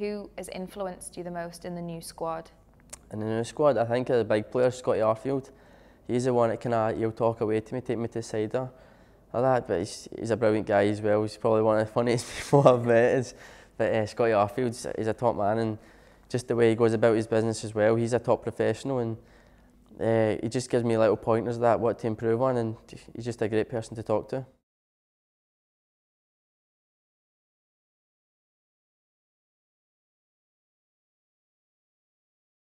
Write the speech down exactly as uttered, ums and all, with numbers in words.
Who has influenced you the most in the new squad? In the new squad, I think the big player, Scotty Arfield. He's the one that kind of, he'll talk away to me, take me to the side or like that, but he's, he's a brilliant guy as well. He's probably one of the funniest people I've met. Is, but uh, Scotty Arfield, he's a top man, and just the way he goes about his business as well. He's a top professional, and uh, he just gives me little pointers of that, what to improve on, and he's just a great person to talk to.